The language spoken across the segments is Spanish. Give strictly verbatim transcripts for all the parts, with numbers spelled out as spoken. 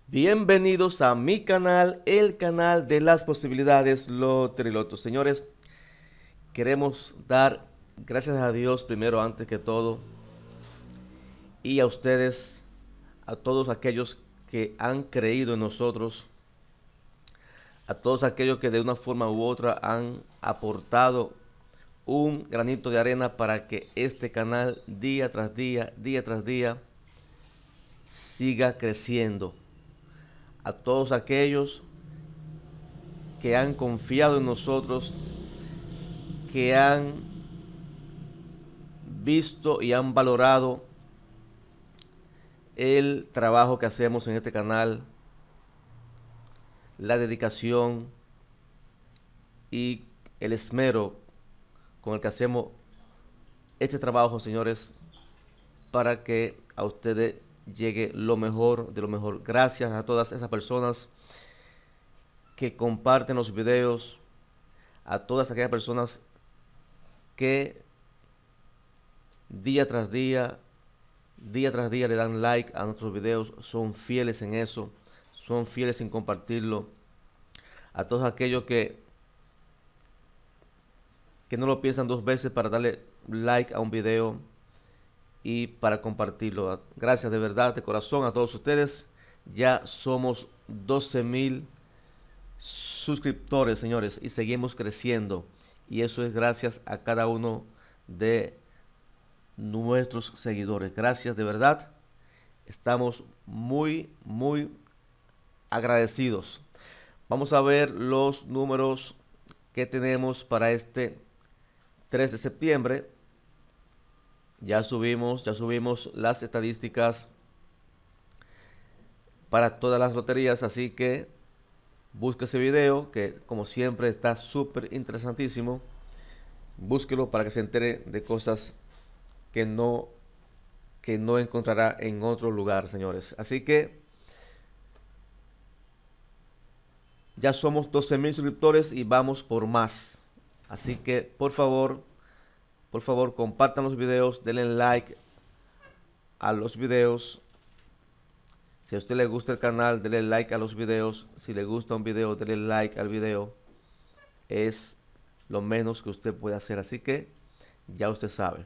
Bienvenidos a mi canal, el canal de las posibilidades Loteriloto. Señores, queremos dar gracias a Dios primero, antes que todo, y a ustedes, a todos aquellos que han creído en nosotros, a todos aquellos que de una forma u otra han aportado un granito de arena para que este canal día tras día, día tras día, siga creciendo. A todos aquellos que han confiado en nosotros, que han visto y han valorado el trabajo que hacemos en este canal, la dedicación y el esmero con el que hacemos este trabajo, señores, para que a ustedes llegue lo mejor de lo mejor. Gracias a todas esas personas que comparten los videos, a todas aquellas personas que día tras día, día tras día le dan like a nuestros videos, son fieles en eso, son fieles en compartirlo. A todos aquellos que que no lo piensan dos veces para darle like a un video y para compartirlo. Gracias de verdad, de corazón, a todos ustedes. Ya somos doce mil suscriptores, señores, y seguimos creciendo. Y eso es gracias a cada uno de nuestros seguidores. Gracias de verdad. Estamos muy, muy agradecidos. Vamos a ver los números que tenemos para este tres de septiembre. Ya subimos, ya subimos las estadísticas para todas las loterías, así que busque ese video que como siempre está súper interesantísimo. Búsquelo para que se entere de cosas que no que no encontrará en otro lugar, señores. Así que ya somos doce mil suscriptores y vamos por más. Así que por favor, por favor compartan los videos, denle like a los videos. Si a usted le gusta el canal, denle like a los videos. Si le gusta un video, denle like al video. Es lo menos que usted puede hacer, así que ya usted sabe.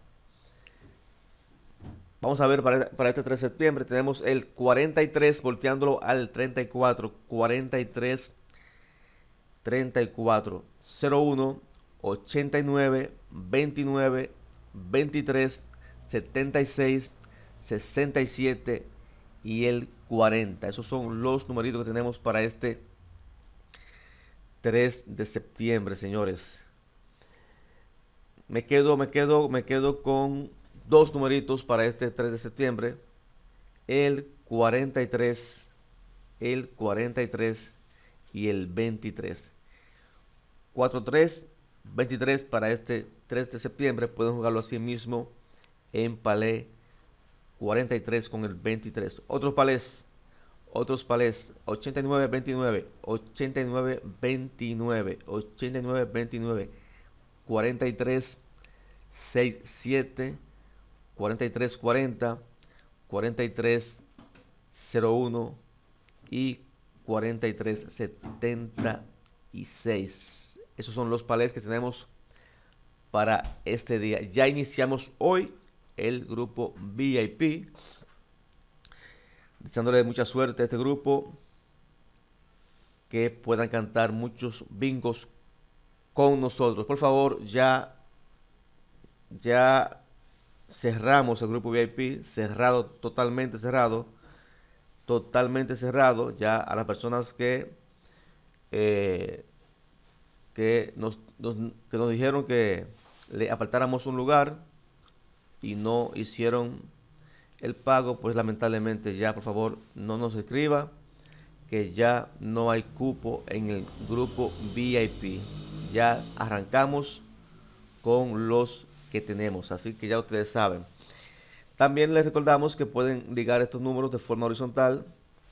Vamos a ver para, para este tres de septiembre. Tenemos el cuarenta y tres volteándolo al treinta y cuatro. cuarenta y tres, treinta y cuatro, cero uno, ochenta y nueve, veintinueve, veintitrés, setenta y seis, sesenta y siete y el cuarenta. Esos son los numeritos que tenemos para este tres de septiembre, señores. Me quedo, me quedo, me quedo con dos numeritos para este tres de septiembre. El cuarenta y tres, el cuarenta y tres y el veintitrés. cuatro tres, veintitrés para este tres de septiembre. Pueden jugarlo así mismo en palé cuarenta y tres con el veintitrés. Otros palés, otros palés, ochenta y nueve, veintinueve, ochenta y nueve, veintinueve, ochenta y nueve, veintinueve, cuarenta y tres, sesenta y siete, cuarenta y tres, cuarenta, cuarenta y tres, cero uno y cuarenta y tres, setenta y seis. Esos son los palés que tenemos para este día. Ya iniciamos hoy el grupo V I P, deseándole mucha suerte a este grupo, que puedan cantar muchos bingos con nosotros. Por favor, ya ya cerramos el grupo V I P, cerrado, totalmente cerrado, totalmente cerrado. Ya a las personas que eh, que nos, nos, que nos dijeron que le apartáramos un lugar y no hicieron el pago, pues lamentablemente ya por favor no nos escriba, que ya no hay cupo en el grupo V I P. Ya arrancamos con los que tenemos, así que ya ustedes saben. También les recordamos que pueden ligar estos números de forma horizontal,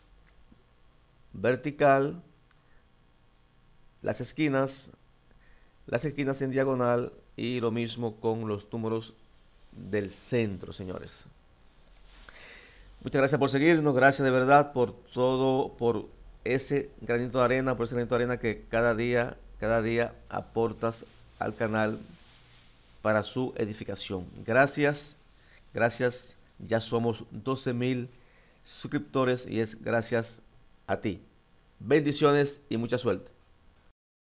vertical, las esquinas, las esquinas en diagonal, y lo mismo con los números del centro, señores. Muchas gracias por seguirnos, gracias de verdad por todo, por ese granito de arena, por ese granito de arena que cada día, cada día aportas al canal para su edificación. Gracias, gracias, ya somos doce mil suscriptores y es gracias a ti. Bendiciones y mucha suerte.